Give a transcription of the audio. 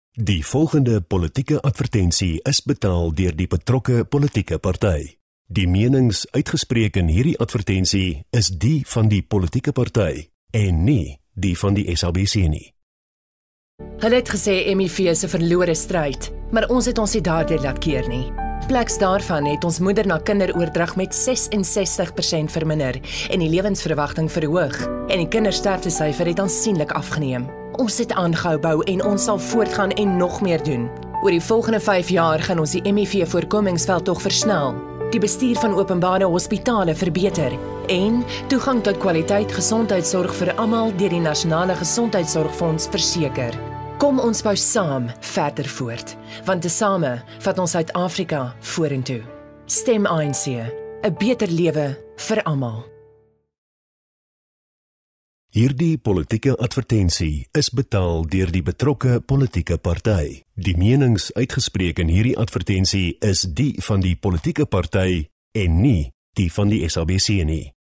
Die volgende politieke advertensie is betaal deur die betrokke politieke party. Die menings uitgespreek in hierdie advertensie is die van die politieke party en nie die van die SABC nie. Hulle het gesê HIV is 'n verlore stryd, maar ons het ons nie daardeur laat keer nie. Pleks daarvan het ons moeder na kinderoordrag met 66% verminder en die lewensverwagting verhoog en die kindersterftesyfer het aansienlik afgeneem. Ons het aangehou bou en ons sal voortgaan en nog meer doen. Oor die volgende 5 jaar gaan ons die HIV-voorkomingsveldtog versnel, die bestuur van openbare hospitale verbeter en toegang tot kwaliteit gesondheidsorg vir almal deur die Nasionale Gesondheidsorgfonds verseker. Kom ons bou saam verder voort, want tesame vat ons Suid-Afrika vorentoe. Stem ANC, 'n beter lewe vir almal. Hierdie politieke advertensie is betaal deur die betrokke politieke party. Die menings uitgespreek in hierdie advertensie is die van die politieke party en nie die van die SABC nie.